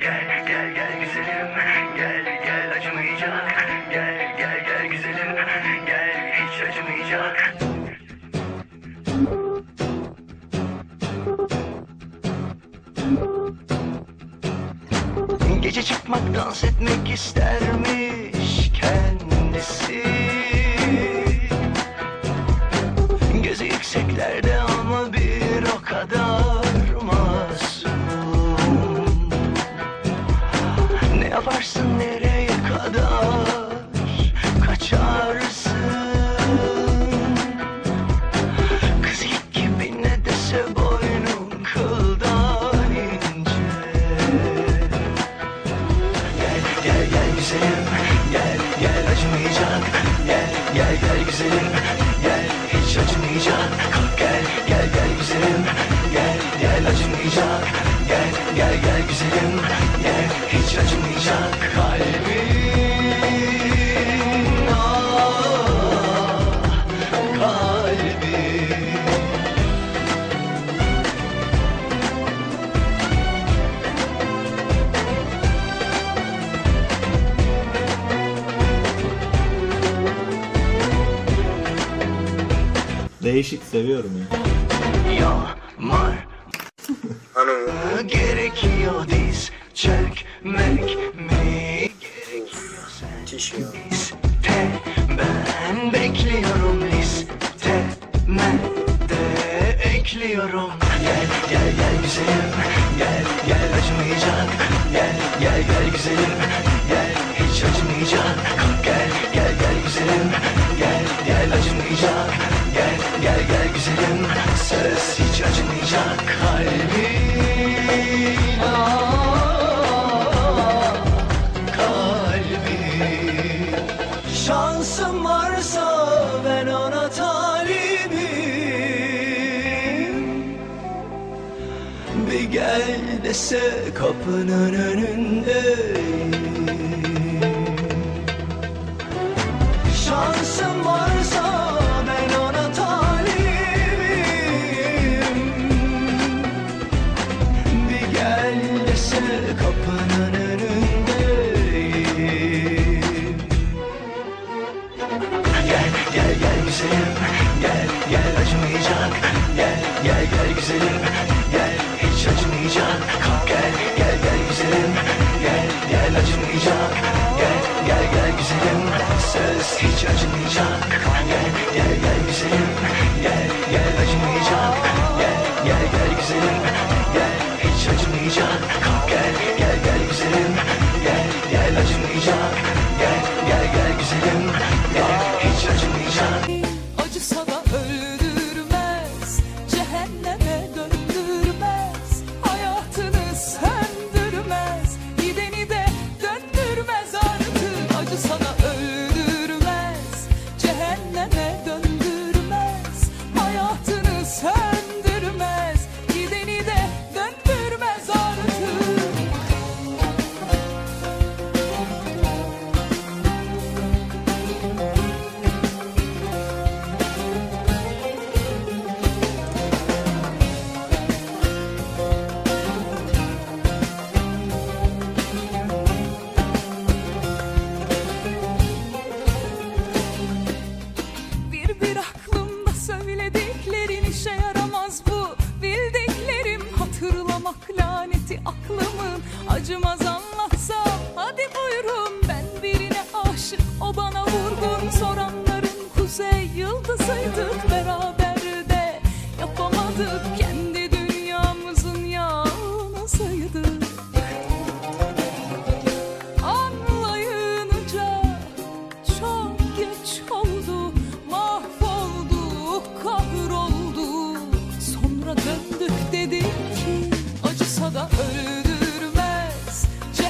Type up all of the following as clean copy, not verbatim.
Gel gel gel güzelim, gel gel acımayacak. Gel gel gel güzelim, gel hiç acımayacak. Gece çıkmak, dans etmek istermiş kendisi. Gözü yükseklerde ama bir o kadar masum. Ne yaparsın, nereye kadar kaçarsın? Kız ilk gibi ne dese boynun kıldan ince. Gel gel gel güzelim, gel gel acımayacak. Gel gel gel güzelim, gel hiç acımayacak. Kalk gel gel gel güzelim, gel gel acımayacak. Gel gel gel güzelim, gel hiç acımayacak. Kalbim, ah, kalbim. Değişik, seviyorum ya. Yağmur gerekiyor, diz çökmek mi gerekiyor, sen iste, ben bekliyorum, listemde ekliyorum. Gel gel gel güzelim, gel gel acımayacak. Gel gel gel güzelim, gel hiç acımayacak. Kalk gel gel gel güzelim, gel gel acımayacak. Gel gel gel güzelim, söz hiç acımayacak. Kalbim, ah, kalbim. Şansım varsa ben ona talibim. Bir gel dese kapının önündeyim. Şansım varsa ben ona talibim. Bir gel dese kapının önündeyim. Gel gel gel güzelim, gel gel acımayacak. Gel gel gel güzelim, gel hiç acımayacak. Kalk gel gel gel güzelim, gel gel acımayacak. Gel gel gel güzelim, söz hiç acımayacak. Gel gel gel güzelim, gel gel acımayacak. Gel gel gel güzelim, gel hiç acımayacak. Kalk gel gel gel güzelim, gel gel acımayacak. Gel gel gel güzelim, gel hiç acımayacak. Acısa da öldürmez, cehenneme döndürmez, hayatını söndürmez, gideni de döndürmez artık. Acısa da öldürmez, cehenneme döndürmez, hayatını söndürmez, gideni de döndürmez artık. Bir aklımda söylediklerin işe yaramaz bu. Bildiklerim hatırlamak laneti aklımın. Acımaz anlatsam hadi buyurun, ben birine aşık, o bana vurgun. Soranların kuzey yıldızıydık, beraber de yapamadık. Kendi dünyamızın yalnızıydık. Anlayınca çok geç oldu, mahvolduk, kahrolduk. Sonra döndük dedik ki acısa da öldürmez,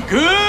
Kız!